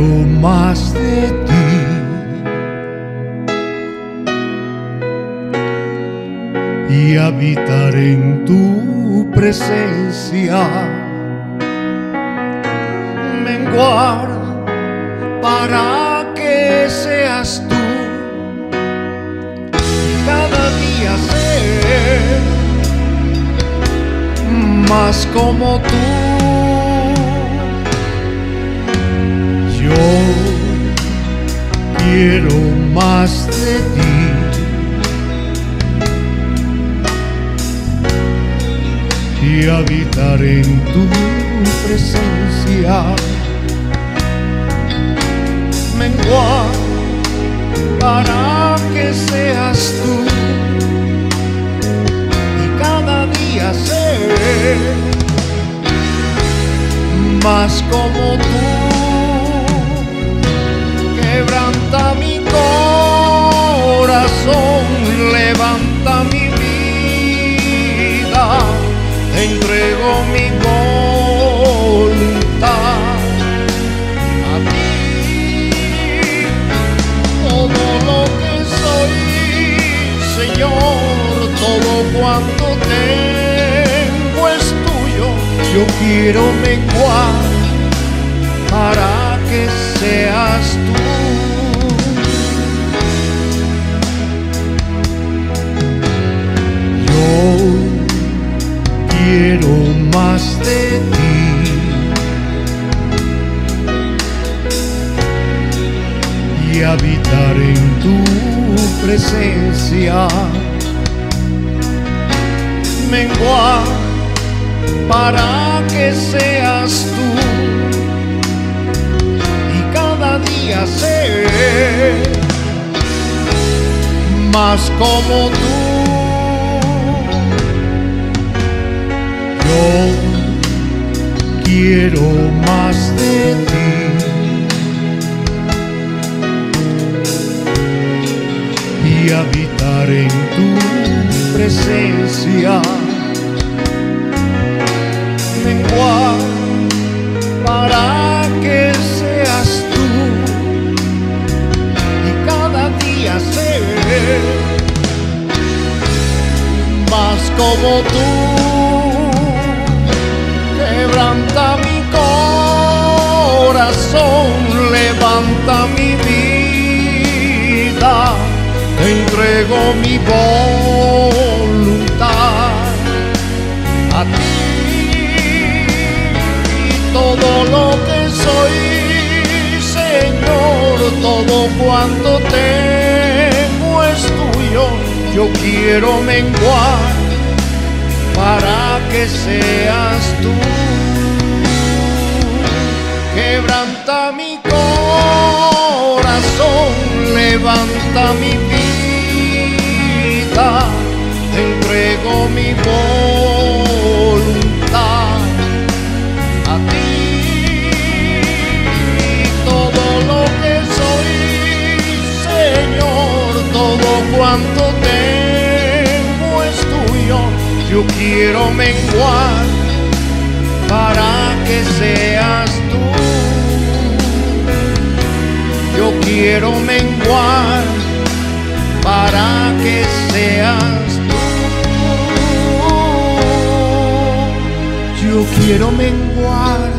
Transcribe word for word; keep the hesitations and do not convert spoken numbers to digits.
más de ti. Y habitar en tu presencia, menguar para que seas tú, y cada día ser más como tú. Yo quiero más de ti. Y habitar en tu presencia, menguar para que seas tú, y cada día ser más como tú. Quebranta mi corazón, levanta mi vida, te entrego mi voluntad a ti. Todo lo que soy, Señor, todo cuanto tengo es tuyo. Yo quiero menguar para que seas tú. Quiero más de ti. Y habitar en tu presencia, menguar para que seas tú, y cada día ser más como tú. Yo quiero más de ti. Y habitar en tu presencia, menguar para que seas tú, y cada día ser más como tú. Quebranta mi corazón, levanta mi vida, te entrego mi voluntad a ti. Y todo lo que soy, Señor, todo cuanto tengo es tuyo. Yo quiero menguar para que seas tú. Quebranta mi corazón, levanta mi vida, te entrego mi voluntad a ti. Todo lo que soy, Señor, todo cuanto tengo es tuyo. Yo quiero menguar para que seas tú. Yo quiero menguar para que seas tú. Yo quiero menguar